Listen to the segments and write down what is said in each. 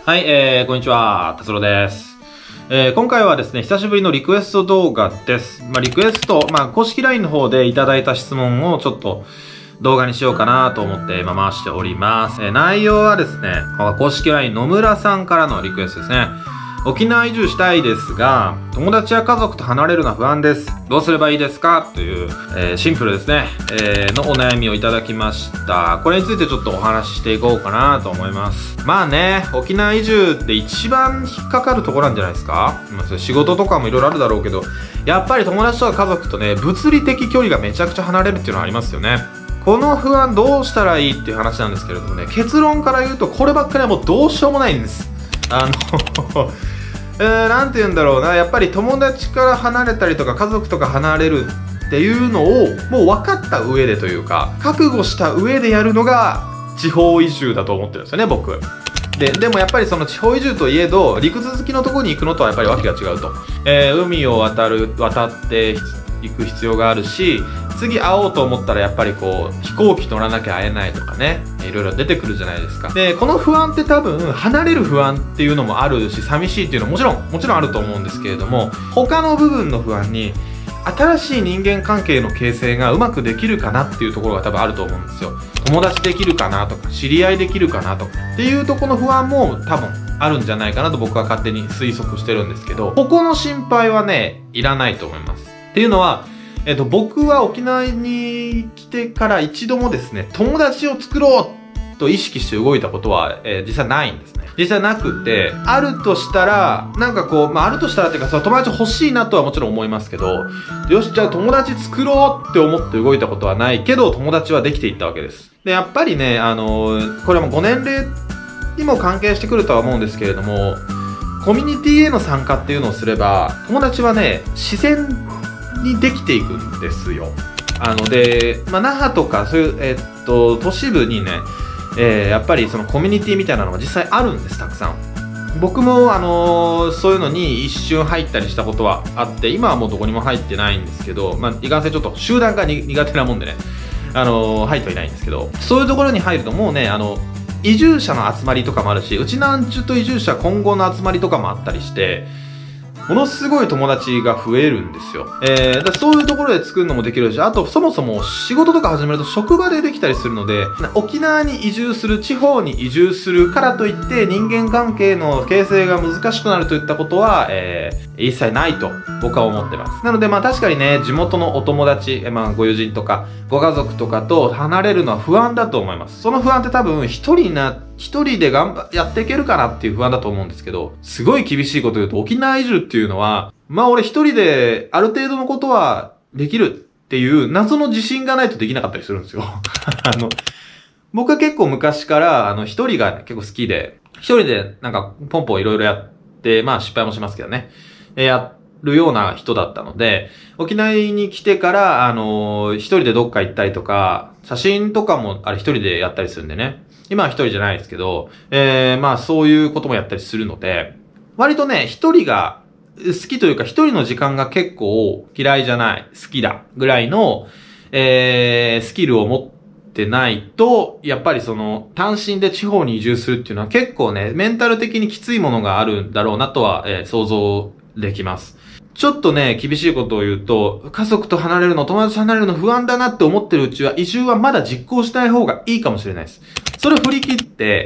はい、こんにちは、達郎です。今回はですね、久しぶりのリクエスト動画です。リクエスト、公式 LINE の方でいただいた質問をちょっと動画にしようかなと思って今回しております。内容はですね、公式 LINE 野村さんからのリクエストですね。沖縄移住したいですが、友達や家族と離れるのは不安です。どうすればいいですかという、シンプルですね、のお悩みをいただきました。これについてちょっとお話ししていこうかなと思います。沖縄移住って一番引っかかるところなんじゃないですか？仕事とかもいろいろあるだろうけど、やっぱり友達とか家族とね、物理的距離がめちゃくちゃ離れるっていうのはありますよね。この不安どうしたらいいっていう話なんですけれどもね、結論から言うとこればっかりはもうどうしようもないんです。なんて言うんだろうな、やっぱり友達から離れたりとか家族とか離れるっていうのをもう分かった上でというか、覚悟した上でやるのが地方移住だと思ってるんですよね、僕。でもやっぱりその地方移住といえど、陸続きのところに行くのとはやっぱり訳が違うと。海を渡って行く必要があるし、次会おうと思ったらやっぱりこう飛行機乗らなきゃ会えないとかね、いろいろ出てくるじゃないですか。でこの不安って多分離れる不安っていうのもあるし、寂しいっていうのももちろんあると思うんですけれども、他の部分の不安に新しい人間関係の形成がうまくできるかなっていうところが多分あると思うんですよ。友達できるかなとか知り合いできるかなとかっていうところの不安も多分あるんじゃないかなと僕は勝手に推測してるんですけど、ここの心配はねいらないと思います。っていうのは僕は沖縄に来てから一度もですね、友達を作ろうと意識して動いたことは、実際ないんですね。実際なくて、あるとしたら、あるとしたらっていうか、その友達欲しいなとはもちろん思いますけど、よし、じゃあ友達作ろうって思って動いたことはないけど、友達はできていったわけです。で、やっぱりね、これもご年齢にも関係してくるとは思うんですけれども、コミュニティへの参加っていうのをすれば、友達はね、自然にできていくんですよ。那覇とかそういう、都市部にね、やっぱりそのコミュニティみたいなのが実際あるんです、たくさん。僕もそういうのに一瞬入ったりしたことはあって、今はもうどこにも入ってないんですけど、いかんせんちょっと集団が苦手なもんでね、入ってはいないんですけど、そういうところに入るともうね、移住者の集まりとかもあるし、うちなんちゅと移住者今後の集まりとかもあったりして、ものすごい友達が増えるんですよ。そういうところで作るのもできるし、あとそもそも仕事とか始めると職場でできたりするので、沖縄に移住する、地方に移住するからといって人間関係の形成が難しくなるといったことは、一切ないと僕は思ってます。なので確かにね、地元のお友達、ご友人とかご家族とかと離れるのは不安だと思います。その不安って多分一人でやっていけるかなっていう不安だと思うんですけど、すごい厳しいこと言うと、沖縄移住っていうのは、俺一人である程度のことはできるっていう謎の自信がないとできなかったりするんですよ。僕は結構昔から一人が結構好きで、一人でポンポンいろいろやって、失敗もしますけどね、やるような人だったので、沖縄に来てから一人でどっか行ったりとか、写真とかも一人でやったりするんでね。今は一人じゃないですけど、そういうこともやったりするので、割とね、一人が好きというか、一人の時間が結構嫌いじゃない、好きだぐらいの、スキルを持ってないと、やっぱりその単身で地方に移住するっていうのは結構ね、メンタル的にきついものがあるんだろうなとは、想像できます。ちょっとね、厳しいことを言うと、家族と離れるの、友達と離れるの不安だなって思ってるうちは、移住はまだ実行しない方がいいかもしれないです。それを振り切って、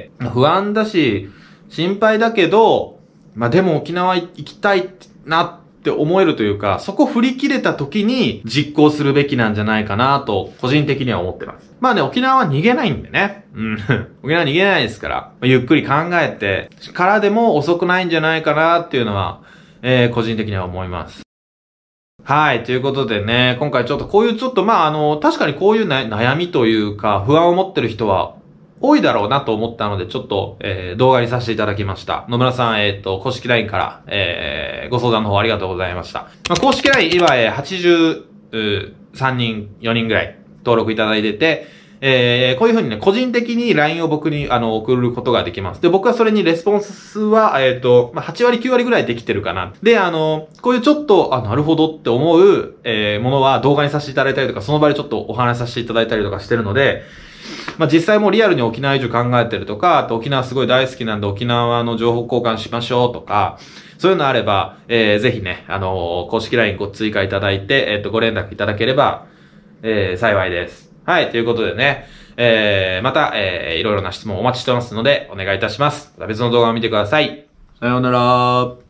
不安だし、心配だけど、でも沖縄行きたいなって思えるというか、そこ振り切れた時に実行するべきなんじゃないかなと、個人的には思ってます。沖縄は逃げないんでね。沖縄は逃げないですから、ゆっくり考えて、からでも遅くないんじゃないかなっていうのは、個人的には思います。はい。ということでね、今回確かにこういう悩みというか、不安を持ってる人は多いだろうなと思ったので、ちょっと、動画にさせていただきました。野村さん、公式 LINE から、ご相談の方ありがとうございました。公式 LINE 今、83人、4人ぐらい登録いただいてて、こういう風にね、個人的に LINE を僕に、送ることができます。で、僕はそれにレスポンスは、8割、9割ぐらいできてるかな。で、こういうちょっと、なるほどって思う、ものは動画にさせていただいたりとか、その場でちょっとお話しさせていただいたりとかしてるので、 まあ、実際もうリアルに沖縄移住考えてるとか、あと沖縄すごい大好きなんで沖縄の情報交換しましょうとか、そういうのあれば、ぜひね、公式 LINE ご追加いただいて、ご連絡いただければ、幸いです。はい、ということでね、また、いろいろな質問お待ちしてますので、お願いいたします。また別の動画を見てください。さようなら。